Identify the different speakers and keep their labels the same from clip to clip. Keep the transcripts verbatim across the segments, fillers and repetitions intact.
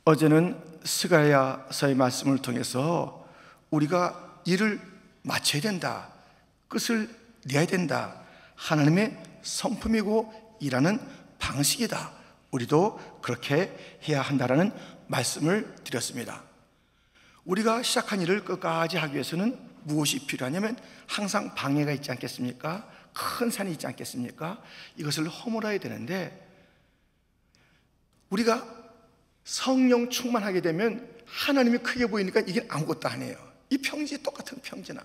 Speaker 1: 어제는 스가랴서의 말씀을 통해서 우리가 일을 마쳐야 된다, 끝을 내야 된다, 하나님의 성품이고 일하는 방식이다, 우리도 그렇게 해야 한다라는 말씀을 드렸습니다. 우리가 시작한 일을 끝까지 하기 위해서는 무엇이 필요하냐면 항상 방해가 있지 않겠습니까? 큰 산이 있지 않겠습니까? 이것을 허물어야 되는데, 우리가 성령 충만하게 되면 하나님이 크게 보이니까 이게 아무것도 아니에요. 이 평지, 똑같은 평지나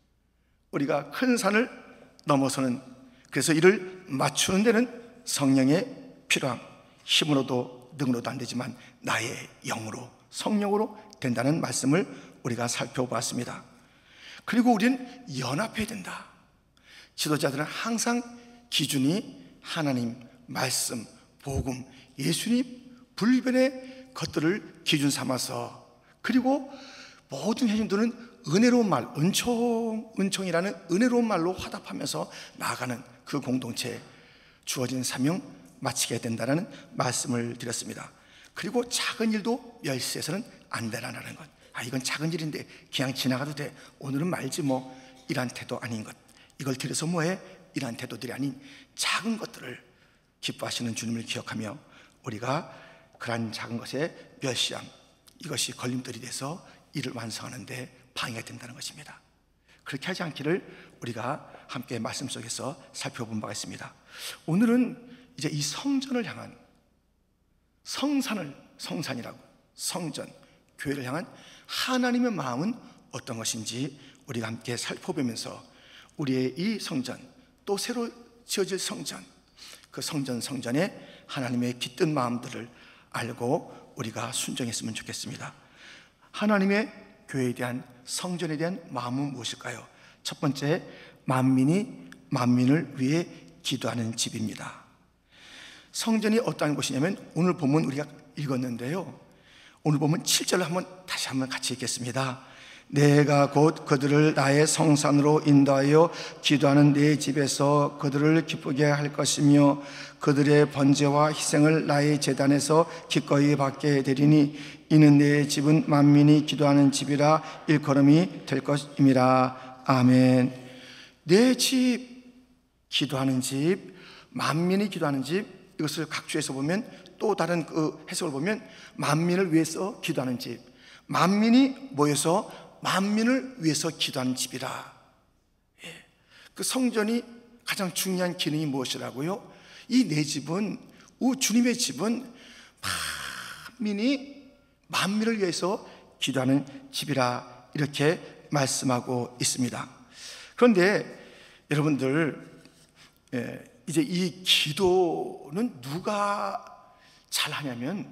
Speaker 1: 우리가 큰 산을 넘어서는, 그래서 이를 맞추는 데는 성령의 필요함, 힘으로도 능으로도 안 되지만 나의 영으로, 성령으로 된다는 말씀을 우리가 살펴보았습니다. 그리고 우리는 연합해야 된다. 지도자들은 항상 기준이 하나님, 말씀, 복음, 예수님, 불변의 것들을 기준 삼아서, 그리고 모든 회중들은 은혜로운 말, 은총, 은총이라는 은혜로운 말로 화답하면서 나아가는 그 공동체에 주어진 사명 마치게 된다는 말씀을 드렸습니다. 그리고 작은 일도 멸시해서는 안 되라는 것. 아, 이건 작은 일인데 그냥 지나가도 돼, 오늘은 말지 뭐, 이런 태도 아닌 것. 이걸 들여서 뭐해? 이런 태도들이 아닌 작은 것들을 기뻐하시는 주님을 기억하며 우리가 그러한 작은 것의 멸시함, 이것이 걸림돌이 돼서 일을 완성하는데 방해가 된다는 것입니다. 그렇게 하지 않기를 우리가 함께 말씀 속에서 살펴본 바가 있습니다. 오늘은 이제 이 성전을 향한, 성산을, 성산이라고, 성전, 교회를 향한 하나님의 마음은 어떤 것인지 우리가 함께 살펴보면서 우리의 이 성전, 또 새로 지어질 성전, 그 성전 성전에 하나님의 깃든 마음들을 알고 우리가 순종했으면 좋겠습니다. 하나님의 교회에 대한, 성전에 대한 마음은 무엇일까요? 첫 번째, 만민이 만민을 위해 기도하는 집입니다. 성전이 어떠한 곳이냐면, 오늘 본문 우리가 읽었는데요, 오늘 본문 칠 절을 한번 다시 한번 같이 읽겠습니다. 내가 곧 그들을 나의 성산으로 인도하여 기도하는 내 집에서 그들을 기쁘게 할 것이며 그들의 번제와 희생을 나의 제단에서 기꺼이 받게 되리니 이는 내 집은 만민이 기도하는 집이라 일컬음이 될 것임이라. 아멘. 내 집, 기도하는 집, 만민이 기도하는 집, 이것을 각주에서 보면, 또 다른 그 해석을 보면 만민을 위해서 기도하는 집, 만민이 모여서 만민을 위해서 기도하는 집이라. 예. 그 성전이 가장 중요한 기능이 무엇이라고요? 이 내 집은, 주님의 집은 만민이 만민을 위해서 기도하는 집이라, 이렇게 말씀하고 있습니다. 그런데 여러분들, 예, 이제 이 기도는 누가 잘하냐면,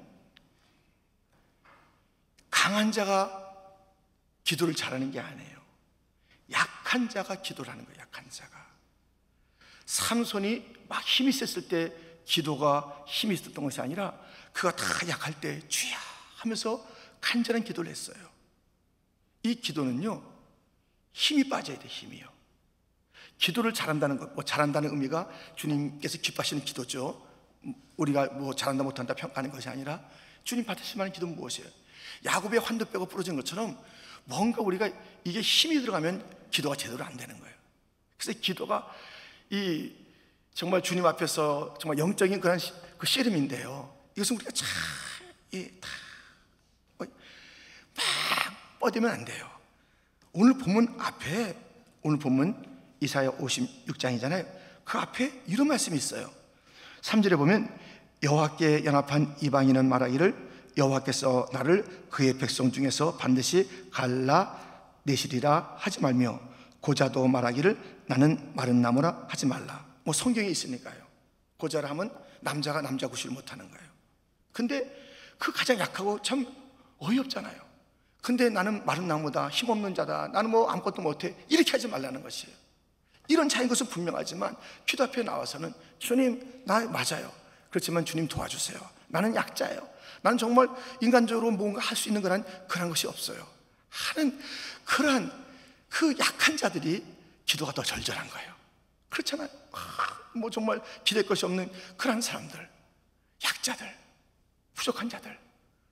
Speaker 1: 강한 자가 기도를 잘하는 게 아니에요. 약한 자가 기도를 하는 거예요. 약한 자가. 삼손이 막 힘이 셌을 때 기도가 힘이 있었던 것이 아니라, 그가 다 약할 때 주야 하면서 간절한 기도를 했어요. 이 기도는요, 힘이 빠져야 돼. 힘이요. 기도를 잘한다는 것, 뭐 잘한다는 의미가 주님께서 기뻐하시는 기도죠. 우리가 뭐 잘한다 못한다 평가하는 것이 아니라, 주님 받으실 만한 기도는 무엇이에요? 야곱의 환도 빼고 부러진 것처럼 뭔가 우리가 이게 힘이 들어가면 기도가 제대로 안 되는 거예요. 그래서 기도가 이 정말 주님 앞에서 정말 영적인 그런 그 씨름인데요, 이것은 우리가 잘 다 막 뻗으면 안 돼요. 오늘 본문 앞에, 오늘 본문 이사야 오십육 장이잖아요. 그 앞에 이런 말씀이 있어요. 삼 절에 보면 여호와께 연합한 이방인은 말하기를 여호와께서 나를 그의 백성 중에서 반드시 갈라내시리라 하지 말며 고자도 말하기를 나는 마른 나무라 하지 말라. 뭐 성경에 있으니까요. 고자라 하면 남자가 남자 구실을 못하는 거예요. 근데 그 가장 약하고 참 어이없잖아요. 근데 나는 마른 나무다, 힘없는 자다, 나는 뭐 아무것도 못해, 이렇게 하지 말라는 것이에요. 이런 자인 것은 분명하지만 기도 앞에 나와서는 주님, 나 맞아요. 그렇지만 주님 도와주세요. 나는 약자예요. 나는 정말 인간적으로 뭔가 할 수 있는 그런 그런 것이 없어요 하는 그러한 그 약한 자들이 기도가 더 절절한 거예요. 그렇잖아요. 뭐 정말 기댈 것이 없는 그런 사람들, 약자들, 부족한 자들,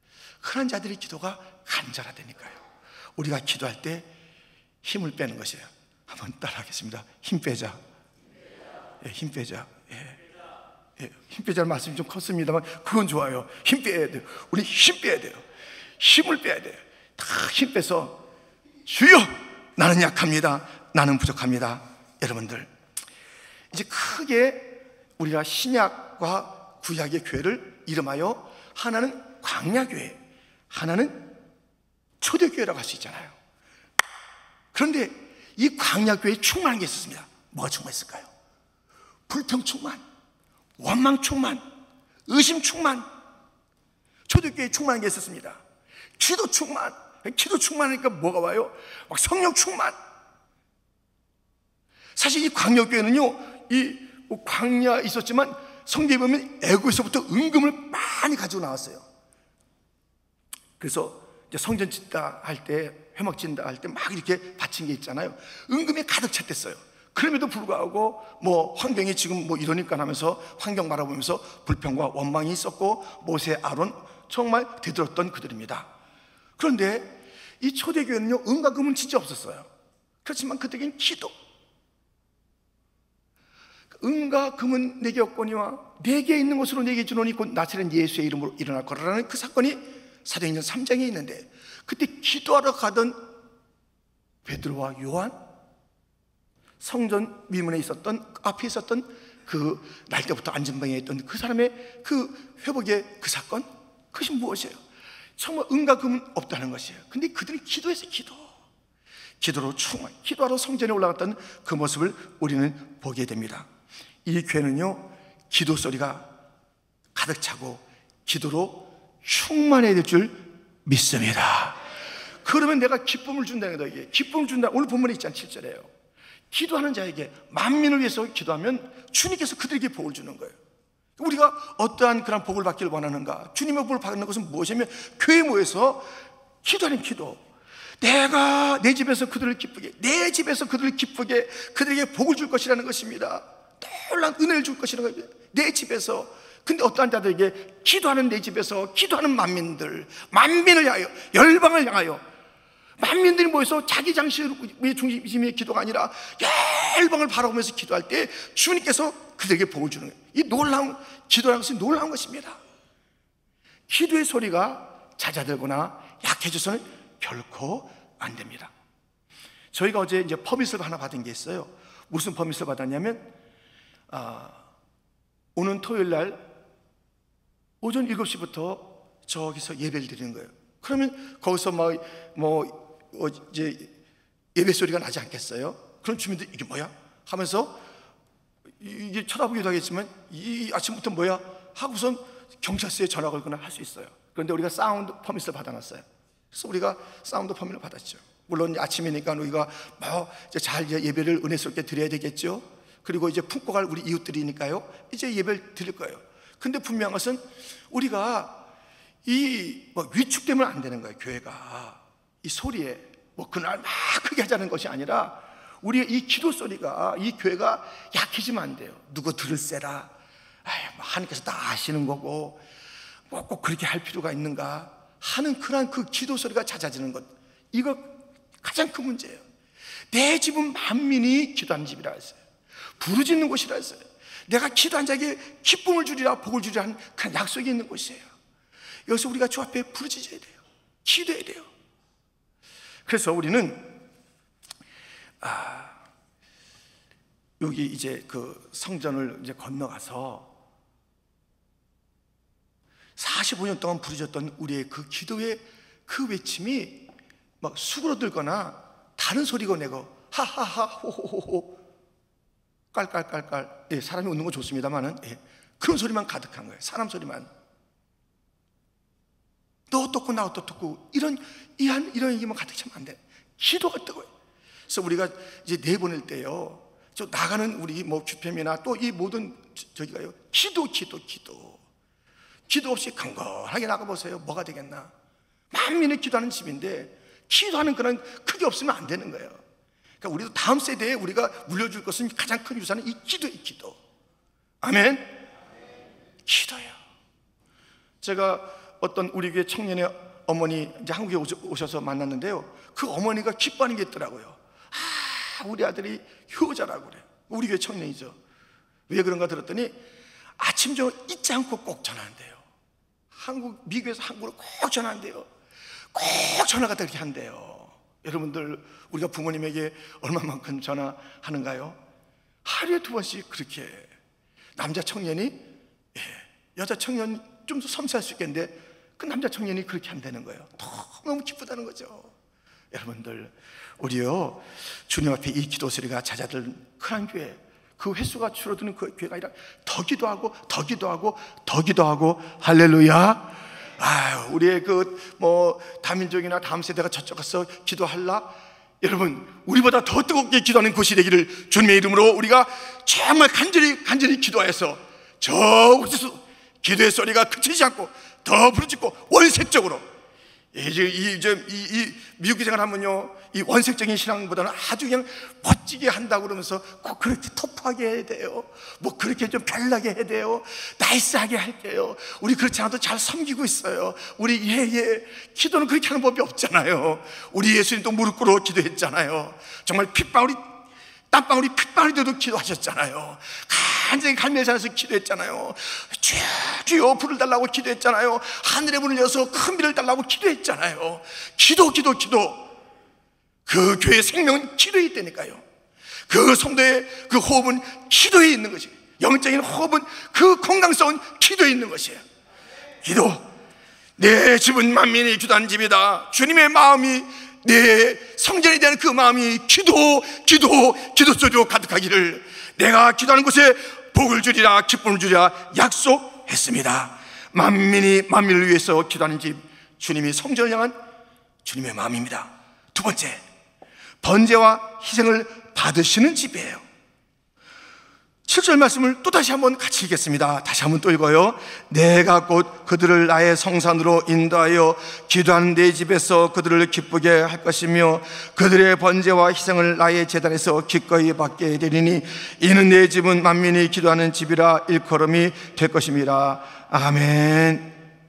Speaker 1: 흔한 자들의 기도가 간절하다니까요. 우리가 기도할 때 힘을 빼는 것이에요. 한번 따라하겠습니다. 힘 빼자. 예, 힘 빼자. 예. 예, 힘 빼자는 말씀이 좀 컸습니다만 그건 좋아요. 힘 빼야 돼요. 우리 힘 빼야 돼요. 힘을 빼야 돼요. 다 힘 빼서 주여 나는 약합니다. 나는 부족합니다. 여러분들 이제 크게 우리가 신약과 구약의 교회를 이름하여 하나는 광야교회, 하나는 초대교회라고 할 수 있잖아요. 그런데 이 광야교회에 충만한 게 있었습니다. 뭐가 충만했을까요? 불평 충만, 원망 충만, 의심 충만. 초대교회에 충만한 게 있었습니다. 기도 충만. 기도 충만하니까 뭐가 와요? 막 성령 충만. 사실 이 광야교회는요, 이 광야 있었지만 성경에 보면 애고에서부터 은금을 많이 가지고 나왔어요. 그래서 이제 성전 짓다 할 때, 회막 짓다 할 때 막 이렇게 바친 게 있잖아요. 은금이 가득 찼댔어요. 그럼에도 불구하고 뭐 환경이 지금 뭐 이러니까 하면서 환경 바라보면서 불평과 원망이 있었고 모세, 아론 정말 대들었던 그들입니다. 그런데 이 초대교회는요, 은과 금은 진짜 없었어요. 그렇지만 그때는 기도, 은과 금은 내게 없거니와 내게 있는 것으로 내게 주노니 곧 나사렛 예수의 이름으로 일어날 거라는 그 사건이 사도행전 삼 장에 있는데, 그때 기도하러 가던 베드로와 요한, 성전 미문에 있었던 앞에 있었던 그 날때부터 안전방에 있던 그 사람의 그 회복의 그 사건, 그것이 무엇이에요? 정말 은과 금은 없다는 것이에요. 근데 그들이 기도했어요. 기도 기도로 충만, 기도하러 성전에 올라갔던 그 모습을 우리는 보게 됩니다. 이 교회는요, 기도 소리가 가득 차고 기도로 충만해야 될 줄 믿습니다. 그러면 내가 기쁨을 준다는 거다. 이게 기쁨을 준다. 오늘 본문에 있지 않 칠 절에요. 기도하는 자에게, 만민을 위해서 기도하면 주님께서 그들에게 복을 주는 거예요. 우리가 어떠한 그런 복을 받기를 원하는가? 주님의 복을 받는 것은 무엇이냐면 교회에 모여서 기도하는 기도. 내가 내 집에서 그들을 기쁘게, 내 집에서 그들을 기쁘게, 그들에게 복을 줄 것이라는 것입니다. 놀라운 은혜를 줄 것이라는 거예요. 내 집에서. 근데 어떠한 자들에게 기도하는 내 집에서 기도하는 만민들, 만민을 향하여, 열방을 향하여, 만민들이 모여서 자기 장식의 중심의 기도가 아니라 열방을 바라보면서 기도할 때 주님께서 그들에게 복을 주는 거예요. 이 놀라운, 기도라는 것이 놀라운 것입니다. 기도의 소리가 잦아들거나 약해져서는 결코 안 됩니다. 저희가 어제 이제 퍼밋을 하나 받은 게 있어요. 무슨 퍼밋을 받았냐면, 아, 오는 토요일 날 오전 일곱 시부터 저기서 예배를 드리는 거예요. 그러면 거기서 막 뭐 어, 이제 예배 소리가 나지 않겠어요? 그럼 주민들이 이게 뭐야? 하면서 이게 쳐다보기도 하겠지만 이 아침부터 뭐야? 하고선 경찰서에 전화 걸거나 할 수 있어요. 그런데 우리가 사운드 퍼밋을 받아놨어요. 그래서 우리가 사운드 퍼밋을 받았죠. 물론 아침이니까 우리가 뭐 이제 잘 예배를 은혜스럽게 드려야 되겠죠. 그리고 이제 품고 갈 우리 이웃들이니까요, 이제 예배를 드릴 거예요. 근데 분명한 것은 우리가 이 뭐 위축되면 안 되는 거예요. 교회가 이 소리에 뭐 그날 막 크게 하자는 것이 아니라 우리의 이 기도 소리가, 이 교회가 약해지면 안 돼요. 누구 들을세라, 아유, 뭐 하나님께서 다 아시는 거고 뭐 꼭 그렇게 할 필요가 있는가 하는 그러한 그 기도 소리가 잦아지는 것, 이거 가장 큰 문제예요. 내 집은 만민이 기도하는 집이라 했어요. 부르짖는 곳이라 했어요. 내가 기도한 자에게 기쁨을 주리라, 복을 주리라 하는 그런 약속이 있는 곳이에요. 여기서 우리가 주 앞에 부르짖어야 돼요. 기도해야 돼요. 그래서 우리는 아, 여기 이제 그 성전을 이제 건너가서 사십오 년 동안 부르짖었던 우리의 그 기도의 그 외침이 막 수그러들거나 다른 소리가 내고 하하하 호호호호 깔깔깔깔, 예, 사람이 웃는 거 좋습니다만은, 예, 그런 소리만 가득한 거예요. 사람 소리만. 너 어떻고 나 어떻고 이런 이한 이런 얘기만 가득 차면 안 돼. 기도가 뜨거워요. 그래서 우리가 이제 내보낼 때요, 저 나가는 우리 뭐 규팸이나 또 이 모든 저기가요, 기도 기도 기도 기도 없이 강건하게 나가보세요. 뭐가 되겠나? 만민이 기도하는 집인데 기도하는 그런 크게 없으면 안 되는 거예요. 그러니까 우리도 다음 세대에 우리가 물려줄 것은 가장 큰 유산은 이 기도의 기도. 아멘. 기도예요. 제가 어떤 우리 교회 청년의 어머니 이제 한국에 오셔서 만났는데요, 그 어머니가 기뻐하는 게 있더라고요. 아, 우리 아들이 효자라고 그래. 우리 교회 청년이죠. 왜 그런가 들었더니 아침 저녁 잊지 않고 꼭 전화한대요. 한국, 미국에서 한국으로 꼭 전화한대요. 꼭 전화가 그렇게 한대요. 여러분들, 우리가 부모님에게 얼마만큼 전화하는가요? 하루에 두 번씩 그렇게. 남자 청년이, 예, 여자 청년 좀 더 섬세할 수 있겠는데 그 남자 청년이 그렇게 한다는 거예요. 너무 기쁘다는 거죠. 여러분들, 우리요, 주님 앞에 이 기도 소리가 잦아들 큰 교회, 그 횟수가 줄어드는 그 교회가 아니라 더 기도하고 더 기도하고 더 기도하고. 할렐루야. 아유, 우리의 그 뭐 다민족이나 다음 세대가 저쪽 가서 기도할라? 여러분, 우리보다 더 뜨겁게 기도하는 곳이 되기를 주님의 이름으로 우리가 정말 간절히 간절히 기도해서 저 우주에서 기도의 소리가 그치지 않고 더 부르짖고 원색적으로, 이제 이, 이, 이 미국 생활하면요, 이 원색적인 신앙보다는 아주 그냥 멋지게 한다고 그러면서 꼭 그렇게 터프하게 해야 돼요. 뭐 그렇게 좀 별나게 해야 돼요. 나이스하게 할게요. 우리 그렇지 않아도 잘 섬기고 있어요. 우리 예예 기도는 그렇게 하는 법이 없잖아요. 우리 예수님도 무릎 꿇어 기도했잖아요. 정말 핏방울이 땀방울이 핏방울이 되도 기도하셨잖아요. 간절히 갈멜산에서 기도했잖아요. 주여 주여 불을 달라고 기도했잖아요. 하늘의 문을 여서 큰 비를 달라고 기도했잖아요. 기도 기도 기도. 그 교회의 생명은 기도에 있다니까요. 그 성도의 그 호흡은 기도에 있는 것이에요. 영적인 호흡은 그 건강성은 기도에 있는 것이에요. 기도. 내 집은 만민이 기도하는 집이다. 주님의 마음이, 내 성전에 대한 그 마음이 기도 기도 기도 소리로 가득하기를 내가 기도하는 곳에 복을 주리라 기쁨을 주리라 약속했습니다. 만민이 만민을 위해서 기도하는 집, 주님이 성전을 향한 주님의 마음입니다. 두 번째, 번제와 희생을 받으시는 집이에요. 칠 절 말씀을 또 다시 한번 같이 읽겠습니다. 다시 한번 또 읽어요. 내가 곧 그들을 나의 성산으로 인도하여 기도하는 내 집에서 그들을 기쁘게 할 것이며 그들의 번제와 희생을 나의 제단에서 기꺼이 받게 되리니 이는 내 집은 만민이 기도하는 집이라 일컬음이 될 것입니다. 아멘.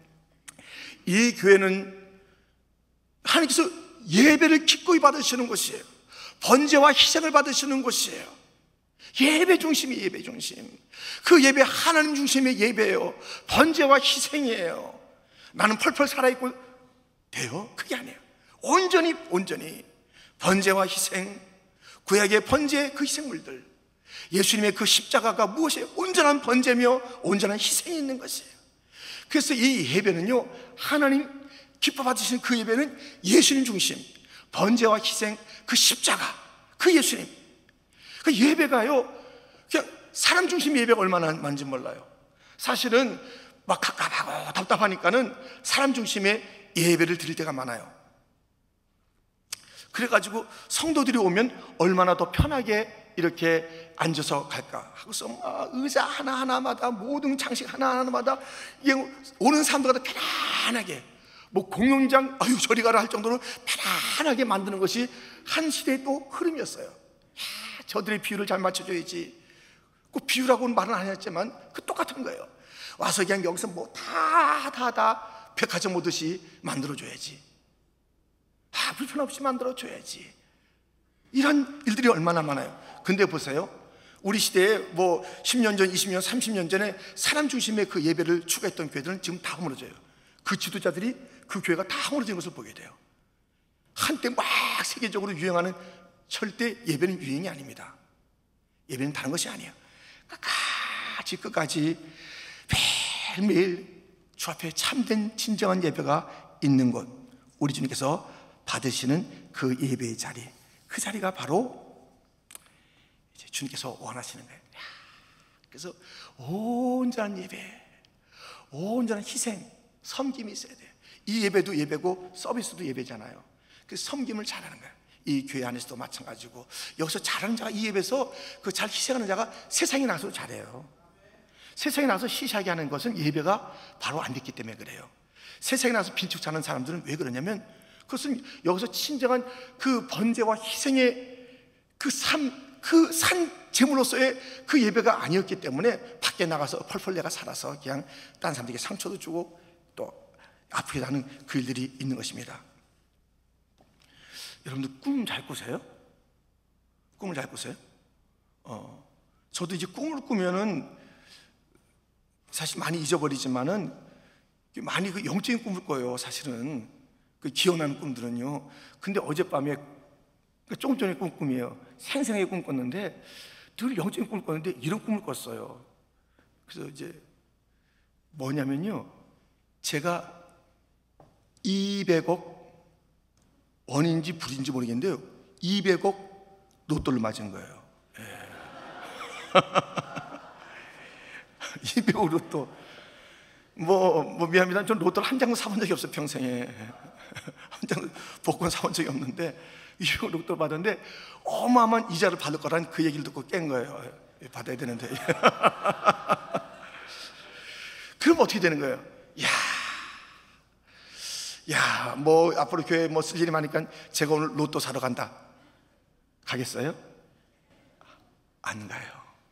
Speaker 1: 이 교회는 하나님께서 예배를 기꺼이 받으시는 곳이에요. 번제와 희생을 받으시는 곳이에요. 예배 중심이 예배 중심. 그 예배 하나님 중심의 예배예요. 번제와 희생이에요. 나는 펄펄 살아있고 돼요? 그게 아니에요. 온전히 온전히 번제와 희생, 구약의 번제 그 희생물들, 예수님의 그 십자가가 무엇이에요? 온전한 번제며 온전한 희생이 있는 것이에요. 그래서 이 예배는요, 하나님 기뻐 받으시는 그 예배는 예수님 중심, 번제와 희생, 그 십자가, 그 예수님. 그 예배가요, 그냥 사람 중심 예배가 얼마나 많은지 몰라요. 사실은 막 갑갑하고 답답하니까는 사람 중심의 예배를 드릴 때가 많아요. 그래가지고 성도들이 오면 얼마나 더 편하게 이렇게 앉아서 갈까 하고서 막 의자 하나하나마다 모든 장식 하나하나마다 오는 사람들마다 편안하게, 뭐 공연장 아유 저리 가라 할 정도로 편안하게 만드는 것이 한 시대의 또 흐름이었어요. 야, 저들의 비유를 잘 맞춰줘야지. 꼭 비유라고는 말은 안 했지만 그 똑같은 거예요. 와서 그냥 여기서 뭐 다 다 다 백화점 오듯이 만들어줘야지. 다 불편 없이 만들어줘야지. 이런 일들이 얼마나 많아요. 근데 보세요, 우리 시대에 뭐 십 년 전, 이십 년, 삼십 년 전에 사람 중심의 그 예배를 추구했던 교회들은 지금 다 허물어져요. 그 지도자들이 그 교회가 다 허물어진 것을 보게 돼요. 한때 막 세계적으로 유행하는 절대 예배는 유행이 아닙니다. 예배는 다른 것이 아니에요. 끝까지 끝까지 매일매일 주 앞에 참된 진정한 예배가 있는 곳, 우리 주님께서 받으시는 그 예배의 자리, 그 자리가 바로 이제 주님께서 원하시는 거예요. 그래서 온전한 예배, 온전한 희생, 섬김이 있어야 돼요. 이 예배도 예배고 서비스도 예배잖아요. 그 섬김을 잘하는 거예요. 이 교회 안에서도 마찬가지고, 여기서 잘하는 자가, 이 예배에서 그 잘 희생하는 자가 세상에 나가서 잘해요. 세상에 나가서 시시하게 하는 것은 예배가 바로 안 됐기 때문에 그래요. 세상에 나가서 빈축 자는 사람들은 왜 그러냐면, 그것은 여기서 진정한 그 번제와 희생의 그 삶, 그 산 제물로서의 그 예배가 아니었기 때문에 밖에 나가서 펄펄 내가 살아서 그냥 다른 사람들에게 상처도 주고 또 아프게 하는 그 일들이 있는 것입니다. 여러분들 꿈 잘 꾸세요? 꿈을 잘 꾸세요? 어, 저도 이제 꿈을 꾸면은 사실 많이 잊어버리지만은 많이 그 영적인 꿈을 꿔요. 사실은 그 기억나는 꿈들은요. 근데 어젯밤에 조금 전에 꾼 꿈이에요. 생생하게 꿈 꿨는데 늘 영적인 꿈을 꿨는데 이런 꿈을 꿨어요. 그래서 이제 뭐냐면요, 제가 이백억 원인지 불인지 모르겠는데요, 이백억 로또를 맞은 거예요. 예. 이백억 로또. 뭐, 뭐 미안합니다. 전 로또를 한 장도 사본 적이 없어요, 평생에. 한 장 복권 사본 적이 없는데 이백억 로또를 받았는데 어마어마한 이자를 받을 거라는 그 얘기를 듣고 깬 거예요. 받아야 되는데. 그럼 어떻게 되는 거예요? 야, 야, 뭐 앞으로 교회 뭐 쓸 일이 많으니까 제가 오늘 로또 사러 간다. 가겠어요? 안 가요.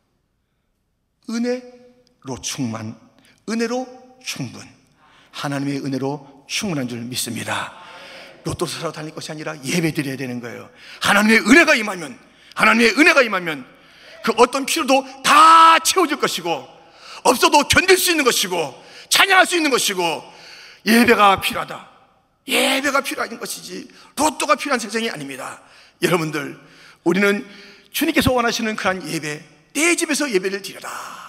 Speaker 1: 은혜로 충만, 은혜로 충분, 하나님의 은혜로 충분한 줄 믿습니다. 로또 사러 다닐 것이 아니라 예배 드려야 되는 거예요. 하나님의 은혜가 임하면, 하나님의 은혜가 임하면 그 어떤 필요도 다 채워질 것이고, 없어도 견딜 수 있는 것이고, 찬양할 수 있는 것이고, 예배가 필요하다. 예배가 필요한 것이지 로또가 필요한 세상이 아닙니다. 여러분들, 우리는 주님께서 원하시는 그런 예배, 내 집에서 예배를 드려라.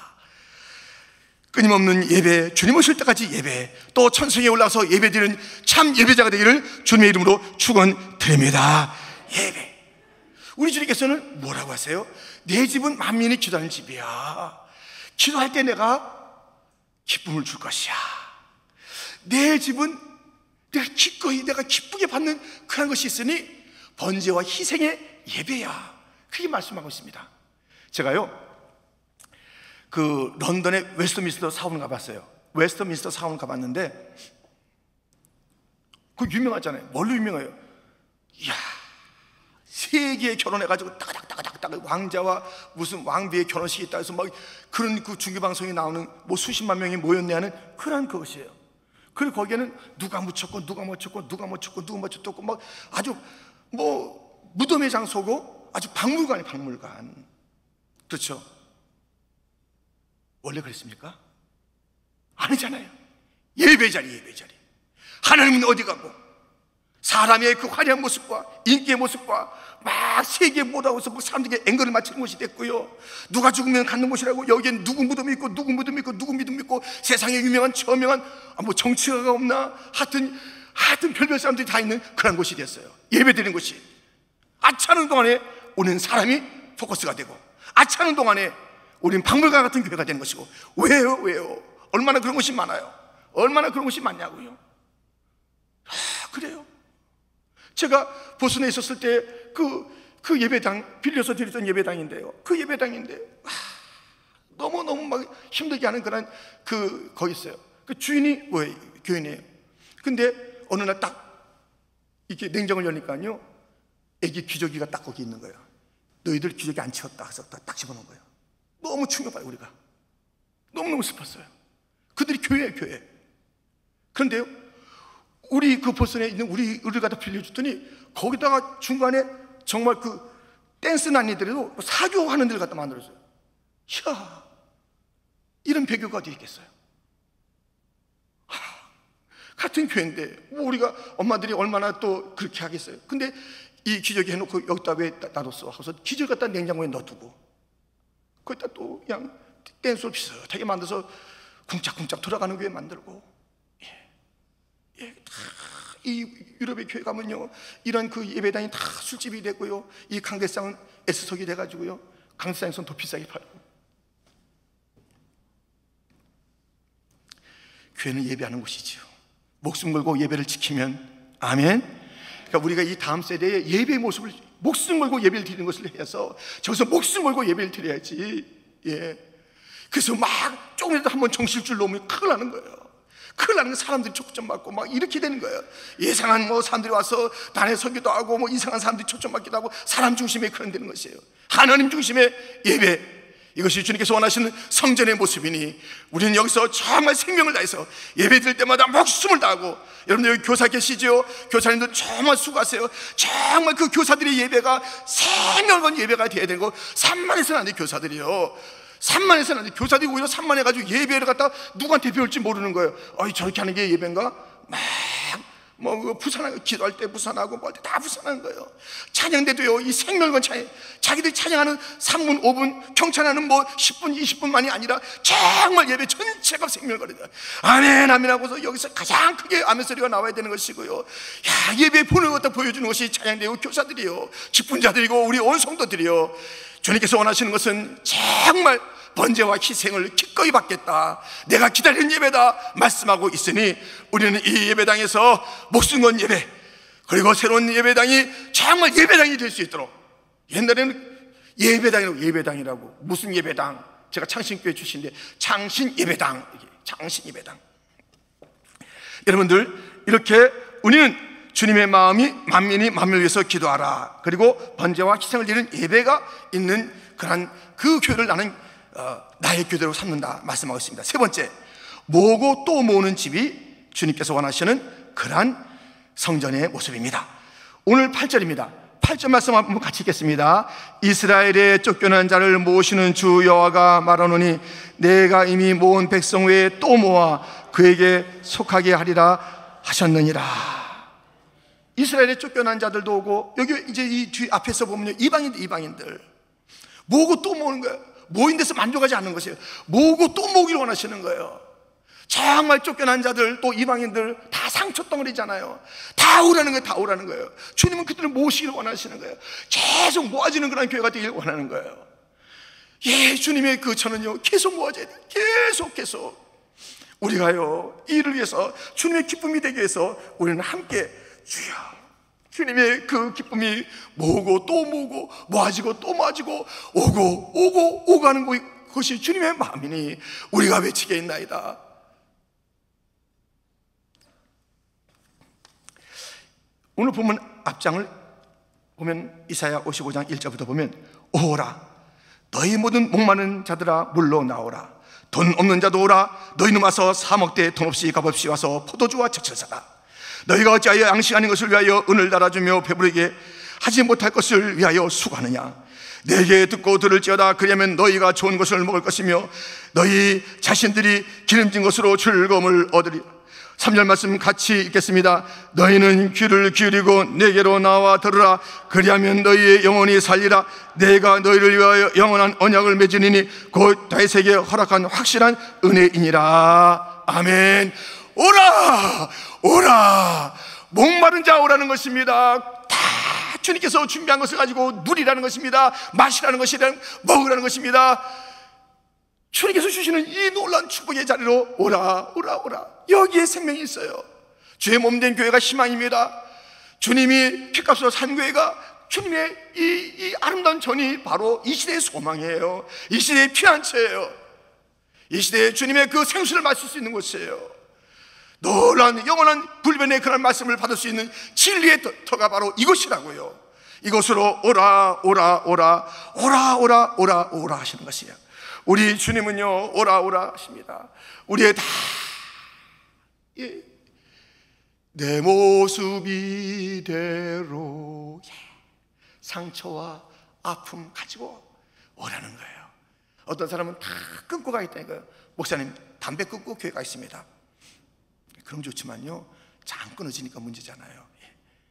Speaker 1: 끊임없는 예배, 주님 오실 때까지 예배, 또 천성에 올라가서 예배 드리는 참 예배자가 되기를 주님의 이름으로 축원드립니다. 예배. 우리 주님께서는 뭐라고 하세요? 내 집은 만민이 기도하는 집이야. 기도할 때 내가 기쁨을 줄 것이야. 내 집은 내가 기꺼이 내가 기쁘게 받는 그런 것이 있으니 번제와 희생의 예배야. 그렇게 말씀하고 있습니다. 제가요, 그 런던의 웨스트민스터 사원 가봤어요. 웨스트민스터 사원 가봤는데 그 유명하잖아요. 뭘로 유명해요? 이야, 세 개의 결혼해가지고 따가닥따가닥따가 왕자와 무슨 왕비의 결혼식이 있다 해서 막 그런 그 중계방송에 나오는 뭐 수십만 명이 모였네 하는 그런 그것이에요. 그리고 거기에는 누가 묻혔고 누가 묻혔고 누가 묻혔고 누가 묻혔고 막 아주 뭐 무덤의 장소고 아주 박물관이 박물관. 그렇죠? 원래 그랬습니까? 아니잖아요. 예배 자리, 예배 자리. 하나님은 어디 가고 사람의 그 화려한 모습과 인기의 모습과 막 세계 모다워서 뭐 사람들에게 앵글을 맞추는 곳이 됐고요. 누가 죽으면 갖는 곳이라고 여기엔 누구 무덤이 있고 누구 무덤이 있고 누구 믿음 있고 세상에 유명한 저명한 뭐 정치가가 없나 하여튼 하여튼 별별 사람들이 다 있는 그런 곳이 됐어요. 예배 드리는 곳이. 아차하는 동안에 우리는 사람이 포커스가 되고, 아차하는 동안에 우리는 박물관 같은 교회가 되는 것이고. 왜요? 왜요? 얼마나 그런 곳이 많아요. 얼마나 그런 곳이 많냐고요. 아, 그래요. 제가 보스턴에 있었을 때 그, 그 예배당, 빌려서 드렸던 예배당인데요, 그 예배당인데 아, 너무너무 막 힘들게 하는 그런 그 거기 있어요. 그 주인이 뭐예요? 교인이에요. 근데 어느 날 딱 이렇게 냉장을 여니까요, 애기 기저귀가 딱 거기 있는 거예요. 너희들 기저귀 안 치웠다 해서 딱 집어넣은 거예요. 너무 충격받아요. 우리가 너무너무 슬펐어요. 그들이 교회예요, 교회. 그런데요, 우리 그 보스턴에 있는 우리 의를 갖다 빌려줬더니 거기다가 중간에 정말 그 댄스는 아니더라도 사교하는 데를 갖다 만들었어요. 이야, 이런 배교가 어디 있겠어요? 하, 같은 교회인데 뭐 우리가 엄마들이 얼마나 또 그렇게 하겠어요. 근데 이 기저귀 해놓고 여기다 왜 놔뒀어 하고서 기저귀 갖다 냉장고에 넣어두고 거기다 또 그냥 댄스를 비슷하게 만들어서 쿵짝쿵짝 돌아가는 교회 만들고. 예, 예, 다 이 유럽의 교회 가면요, 이런 그 예배당이 다 술집이 되고요, 이 강대상은 S석이 돼가지고요, 강대상에서는 더 비싸게 팔고. 교회는 예배하는 곳이지요. 목숨 걸고 예배를 지키면, 아멘. 그러니까 우리가 이 다음 세대에 예배의 모습을, 목숨 걸고 예배를 드리는 것을 해서 저기서 목숨 걸고 예배를 드려야지. 예. 그래서 막 조금이라도 한번 정신줄 놓으면 큰일 나는 거예요. 큰일 나는 거, 사람들이 초점 맞고 막 이렇게 되는 거예요. 예상한 뭐 사람들이 와서 단에 서기도 하고 뭐 이상한 사람들이 초점 맞기도 하고 사람 중심에 그런 되는 것이에요. 하나님 중심의 예배, 이것이 주님께서 원하시는 성전의 모습이니 우리는 여기서 정말 생명을 다해서 예배 드릴 때마다 목숨을 다하고, 여러분들 여기 교사 계시죠? 교사님들 정말 수고하세요. 정말 그 교사들의 예배가 생명을 건 예배가 돼야 되는 거. 산만해서는 안 돼. 교사들이요, 산만해서는 안 돼. 교사들이 오히려 산만해가지고 예배를 갖다 누구한테 배울지 모르는 거예요. 어이, 저렇게 하는 게 예배인가? 막 뭐 부산하고, 기도할 때 부산하고 뭐 할 때 다 부산하는 거예요. 찬양대도요, 이 생명건 찬양, 자기들이 찬양하는 삼 분, 오 분, 경찬하는 뭐 십 분, 이십 분만이 아니라 정말 예배 전체가 생명거리다. 아멘, 아멘 하고서 여기서 가장 크게 아멘 소리가 나와야 되는 것이고요. 야, 예배 보는 것도 보여주는 것이 찬양대고 교사들이요, 직분자들이고 우리 온 성도들이요. 주님께서 원하시는 것은 정말 번제와 희생을 기꺼이 받겠다, 내가 기다리는 예배다 말씀하고 있으니, 우리는 이 예배당에서 목숨 건 예배, 그리고 새로운 예배당이 정말 예배당이 될 수 있도록. 옛날에는 예배당이라고, 예배당이라고 무슨 예배당, 제가 창신교회 출신인데 창신 예배당, 창신 예배당. 여러분들, 이렇게 우리는 주님의 마음이 만민이 만민을 위해서 기도하라, 그리고 번제와 희생을 드리는 예배가 있는 그런 그 교회를 나는 어, 나의 교대로 삼는다 말씀하고 있습니다. 세 번째, 모으고 또 모으는 집이 주님께서 원하시는 그러한 성전의 모습입니다. 오늘 팔 절입니다. 팔 절 말씀 한번 같이 읽겠습니다. 이스라엘의 쫓겨난 자를 모으시는 주 여호와가 말하노니 내가 이미 모은 백성 외에 또 모아 그에게 속하게 하리라 하셨느니라. 이스라엘의 쫓겨난 자들도 오고, 여기 이제 이 뒤 앞에서 보면요, 이방인들, 이방인들 모으고 또 모으는 거예요. 모인 데서 만족하지 않는 것이에요. 모으고 또 모으기를 원하시는 거예요. 정말 쫓겨난 자들, 또 이방인들 다 상처 덩어리잖아요. 다 오라는 거예요. 다 오라는 거예요. 주님은 그들을 모으시기를 원하시는 거예요. 계속 모아지는 그런 교회가 되기를 원하는 거예요. 예, 주님의 그 저는요, 계속 모아져야 돼요. 계속 계속 우리가요, 이를 위해서, 주님의 기쁨이 되기 위해서 우리는 함께 주여, 주님의 그 기쁨이 모으고 또 모으고 모아지고 또 모아지고 오고 오고 오고 하는 것이 주님의 마음이니 우리가 외치게 있나이다. 오늘 보면 앞장을 보면 이사야 오십오 장 일 절부터 보면, 오라 너희 모든 목마른 자들아 물러 나오라, 돈 없는 자도 오라, 너희는 와서 사 먹되 돈 없이 값없이 와서 포도주와 젖을 사라. 너희가 어찌하여 양식 아닌 것을 위하여 은을 달아주며 배부르게 하지 못할 것을 위하여 수고하느냐. 내게 듣고 들을지어다. 그리하면 너희가 좋은 것을 먹을 것이며 너희 자신들이 기름진 것으로 즐거움을 얻으리라. 삼 절 말씀 같이 읽겠습니다. 너희는 귀를 기울이고 내게로 나와 들으라. 그리하면 너희의 영혼이 살리라. 내가 너희를 위하여 영원한 언약을 맺으리니 곧 다윗에게 허락한 확실한 은혜이니라. 아멘. 오라 오라, 목마른 자 오라는 것입니다. 다 주님께서 준비한 것을 가지고 누리라는 것입니다. 마시라는 것이라, 먹으라는 것입니다. 주님께서 주시는 이 놀라운 축복의 자리로 오라 오라 오라. 여기에 생명이 있어요. 주의 몸된 교회가 희망입니다. 주님이 피값으로 산 교회가, 주님의 이, 이 아름다운 전이 바로 이 시대의 소망이에요. 이 시대의 피난처예요. 이 시대에 주님의 그 생수를 마실 수 있는 곳이에요. 놀라운 영원한 불변의 그런 말씀을 받을 수 있는 진리의 터가 바로 이것이라고요. 이것으로 오라 오라 오라 오라 오라 오라 오라 하시는 것이에요. 우리 주님은요, 오라 오라 하십니다. 우리의 다 예, 내 모습 이대로, 예, 상처와 아픔 가지고 오라는 거예요. 어떤 사람은 다 끊고 가겠다니까요. 목사님, 담배 끊고 교회 가 있습니다. 그럼 좋지만요, 잘 안 끊어지니까 문제잖아요. 예.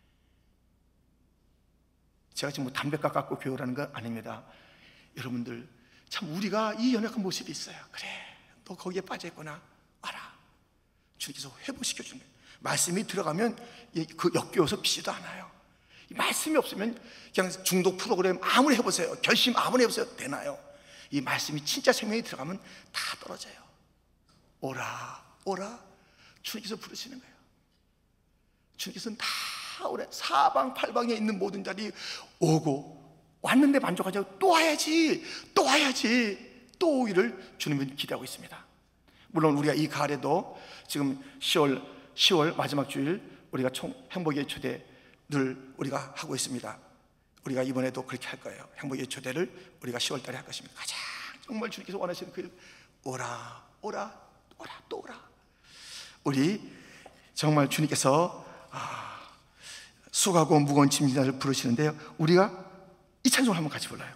Speaker 1: 제가 지금 뭐 담배가 깎고 교회라는 건 아닙니다. 여러분들, 참 우리가 이 연약한 모습이 있어요. 그래, 너 거기에 빠져있구나, 와라. 주님께서 회복시켜주는 거예요. 말씀이 들어가면 그 역겨워서 피지도 않아요. 이 말씀이 없으면 그냥 중독 프로그램 아무리 해보세요, 결심 아무리 해보세요, 되나요? 이 말씀이 진짜 생명이 들어가면 다 떨어져요. 오라 오라, 주님께서 부르시는 거예요. 주님께서는 다 오래 사방팔방에 있는 모든 자리 오고, 왔는데 만족하지 않고 또 와야지 또 와야지 또 오기를 주님은 기대하고 있습니다. 물론 우리가 이 가을에도 지금 시월 시월 마지막 주일 우리가 총 행복의 초대 늘 우리가 하고 있습니다. 우리가 이번에도 그렇게 할 거예요. 행복의 초대를 우리가 시월 달에 할 것입니다. 가장 정말 주님께서 원하시는 그 오라 오라 오라 또 오라. 우리 정말 주님께서 아, 수고하고 무거운 짐진자를 부르시는데요, 우리가 이 찬송을 한번 같이 불러요.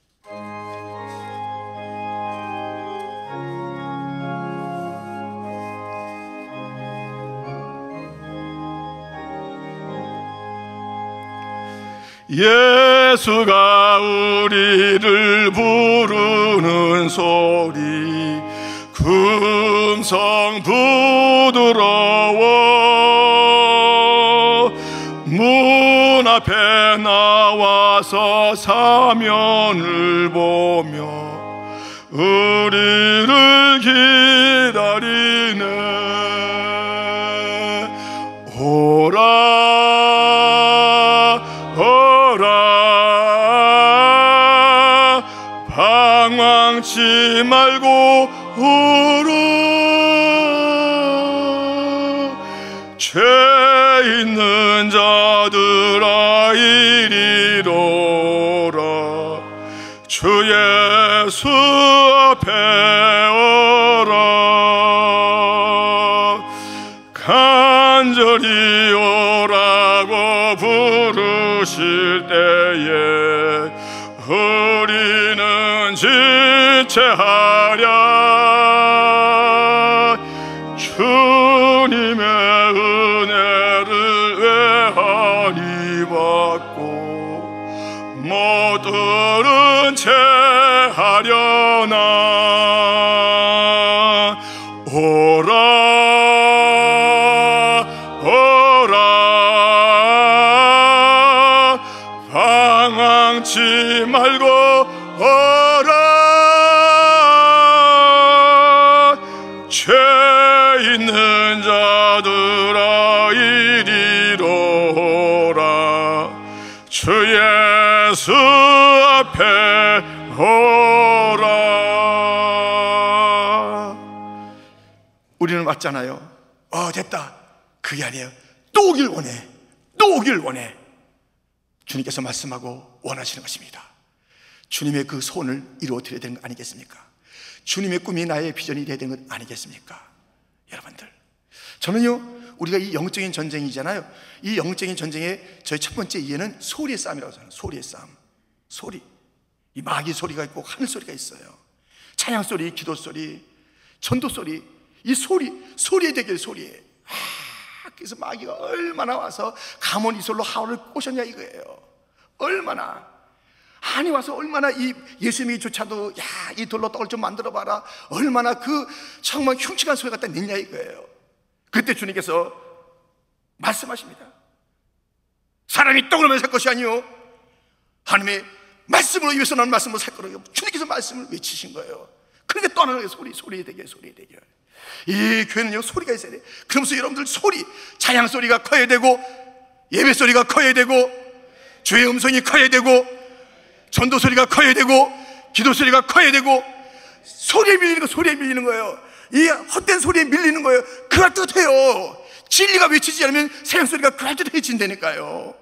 Speaker 1: 예수가 우리를 부르는 소리 금성 부드러워 문 앞에 나와서 사면을 보며 우리를 기다리네. 오라 방황치 말고 오라. 죄 있는 자들아 이리로 오라. 주 예수 앞에 오라. 간절히 오라고 부르실 때에 우리는 지체하랴. 주님의 은혜를 외하니 받고 모두는 체하려나. 오라 오라 방황치 말고 오라. 죄 있는 자들아 이리로 오라. 주 예수 앞에 오라. 우리는 왔잖아요. 어 됐다, 그게 아니에요. 또 오길 원해, 또 오길 원해. 주님께서 말씀하고 원하시는 것입니다. 주님의 그 소원을 이루어드려야 되는 거 아니겠습니까? 주님의 꿈이 나의 비전이 되어야 되는 것 아니겠습니까? 여러분들, 저는요, 우리가 이 영적인 전쟁이잖아요. 이 영적인 전쟁의 저희 첫 번째 이해는 소리의 싸움이라고 하잖아요. 소리의 싸움. 소리, 이 마귀 소리가 있고 하늘 소리가 있어요. 찬양 소리, 기도 소리, 전도 소리. 이 소리, 소리의 대결, 소리에. 아, 그래서 마귀가 얼마나 와서 가문 이솔로 하울을 꼬셨냐 이거예요. 얼마나 아니 와서 얼마나 이 예수님이조차도 야, 이 돌로 떡을 좀 만들어 봐라, 얼마나 그 정말 흉측한 소리 갖다 냈냐 이거예요. 그때 주님께서 말씀하십니다. 사람이 떡으로 살 것이 아니요 하나님의 말씀으로, 입에서 나오는 말씀으로 살 거라고 주님께서 말씀을 외치신 거예요. 그러니까 또 하나의 소리, 소리의 대결, 소리의 대결. 이 교회는요, 소리가 있어야 돼. 그러면서 여러분들 소리, 찬양 소리가 커야 되고, 예배 소리가 커야 되고, 주의 음성이 커야 되고, 전도 소리가 커야 되고, 기도 소리가 커야 되고, 소리에 밀리는 거, 소리에 밀리는 거예요. 이 헛된 소리에 밀리는 거예요. 그럴듯해요. 진리가 외치지 않으면 세상 소리가 그럴듯해진다니까요.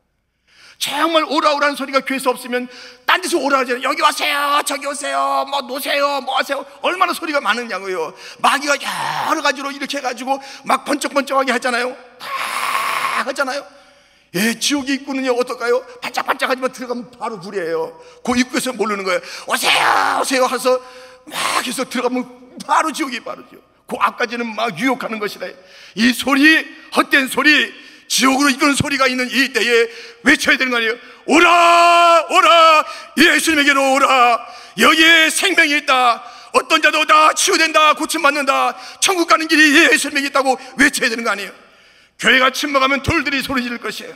Speaker 1: 정말 오라오라는 소리가 교회에서 없으면 딴 데서 오라 하잖아요. 여기 와세요, 저기 오세요, 뭐 노세요, 뭐 하세요. 얼마나 소리가 많으냐고요. 마귀가 여러 가지로 이렇게 해가지고 막 번쩍번쩍하게 하잖아요. 다 하잖아요. 예, 지옥의 입구는요 어떨까요? 반짝반짝하지만 들어가면 바로 불이에요. 그 입구에서 모르는 거예요. 오세요 오세요 해서 막 해서 들어가면 바로 지옥이, 바로 지옥. 그 앞까지는 막 유혹하는 것이다. 이 소리, 헛된 소리, 지옥으로 이끄는 소리가 있는 이 때에 외쳐야 되는 거 아니에요? 오라 오라, 예수님에게로 오라. 여기에 생명이 있다. 어떤 자도 다 치유된다, 고침받는다. 천국 가는 길이 예수님에게 있다고 외쳐야 되는 거 아니에요? 교회가 침묵하면 돌들이 소리 지를 것이에요.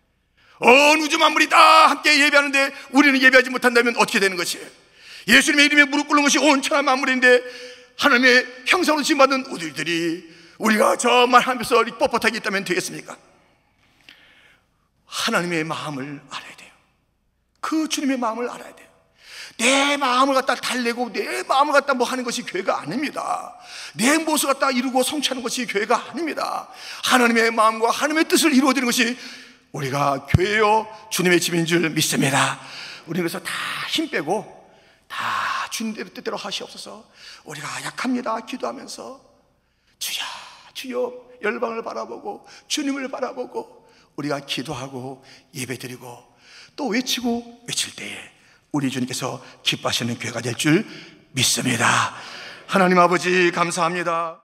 Speaker 1: 온 우주 만물이 다 함께 예배하는데 우리는 예배하지 못한다면 어떻게 되는 것이에요? 예수님의 이름에 무릎 꿇는 것이 온 천하 만물인데 하나님의 형상으로 지음받은 우리들이, 우리가 정말 하나님께서 뻣뻣하게 있다면 되겠습니까? 하나님의 마음을 알아야 돼요. 그 주님의 마음을 알아야 돼요. 내 마음을 갖다 달래고 내 마음을 갖다 뭐 하는 것이 교회가 아닙니다. 내 모습을 갖다 이루고 성취하는 것이 교회가 아닙니다. 하나님의 마음과 하나님의 뜻을 이루어드리는 것이 우리가 교회요 주님의 집인 줄 믿습니다. 우리는 그래서 다 힘 빼고 다 주님대로 뜻대로 하시옵소서. 우리가 약합니다. 기도하면서 주여 주여 열방을 바라보고 주님을 바라보고 우리가 기도하고 예배드리고 또 외치고 외칠 때에 우리 주님께서 기뻐하시는 교회가 될 줄 믿습니다. 하나님 아버지 감사합니다.